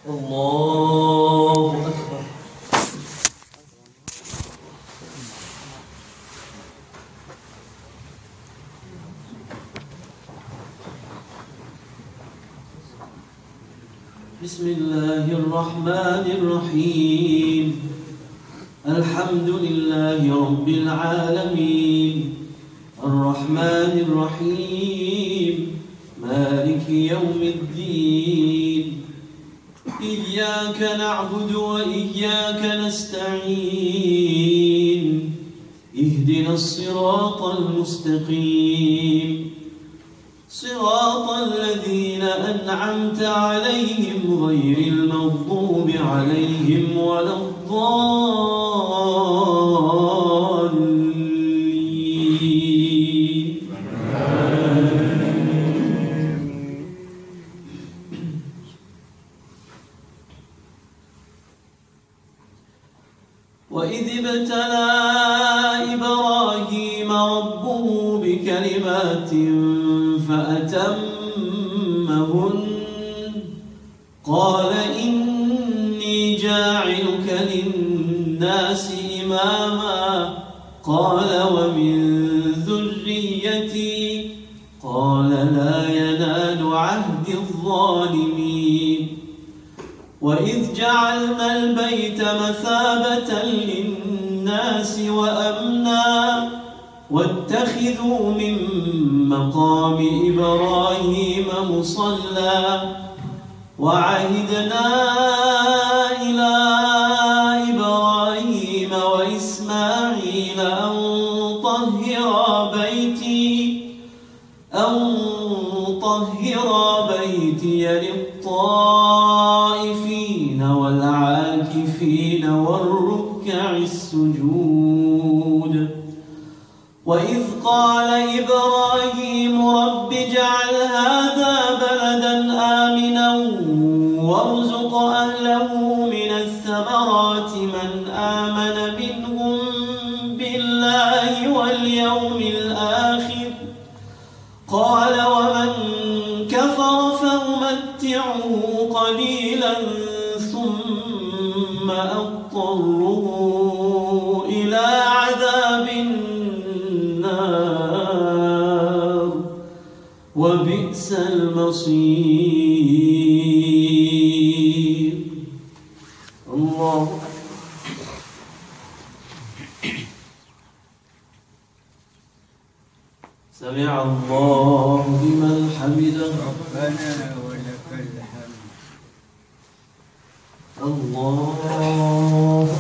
الله أكبر. بسم الله الرحمن الرحيم. الحمد لله رب العالمين الرحمن الرحيم مالك يوم الدين. إياك نعبد وإياك نستعين. اهدنا الصراط المستقيم صراط الذين أنعمت عليهم غير المغضوب عليهم ولا الضالين. وإذ ابتلى إبراهيم ربه بكلمات فأتمهن قال إني جاعلك للناس إماما قال ومن ذريتي قال لا ينال عهد الظالمين. وإذ جعلنا البيت مثابة للناس وأمنا واتخذوا من مقام إبراهيم مصلى وعهدنا إلى إبراهيم وإسماعيل أن طهرا بيتي للطائفين والعاكفين والركع السجود. وإذ قال إبراهيم رب اجعل هذا بلدا آمنا وارزق أهله من الثمرات من آمن منهم بالله واليوم الآخر قال ومن كفر فأمتعه قليلا ثم أضطره إلى عذاب النار وبئس المصير. الله سمع الله لمن حمده ربنا ولك الحمد. الله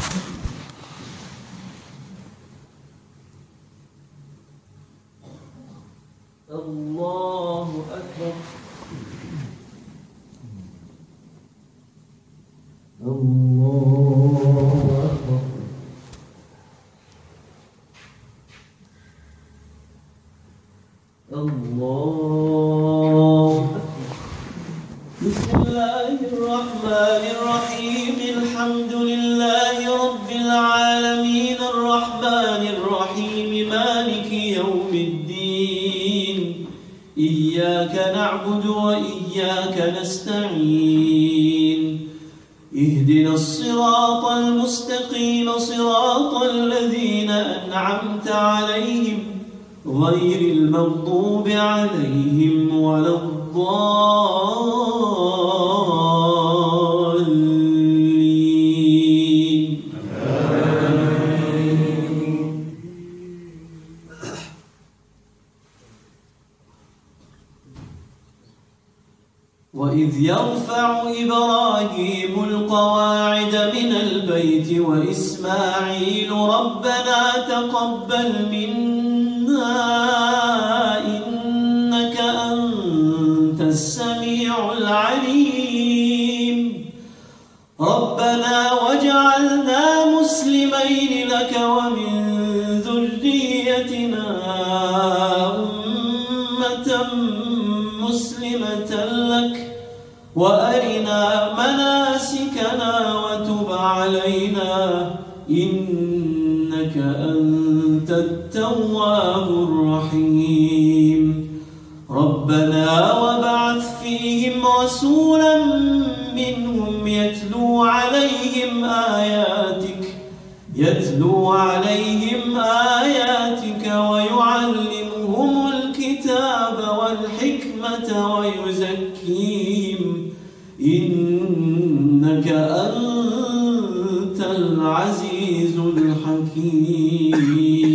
الله أكبر. الله أكبر. الله أكبر. بسم الله الرحمن الرحيم. الحمد لله رب العالمين الرحمن الرحيم مالك يوم الدين. إياك نعبد وإياك نستعين. اهدنا الصراط المستقيم صراط الذين أنعمت عليهم غير المغضوب عليهم ولا الضالين. وإذ يرفع إبراهيم القواعد من البيت وإسماعيل ربنا تقبل منا إنك أنت السميع العليم. ربنا واجعلنا مسلمين لك ومن ذريتنا أمة مسلمة لك وأرنا مناسكنا وتب علينا إنك أنت التواب الرحيم. ربنا وابعث فيهم رسولا منهم يتلو عليهم آياتك ويعلمهم الكتاب والحكمة ويزكيهم إنك أنت العزيز الحكيم.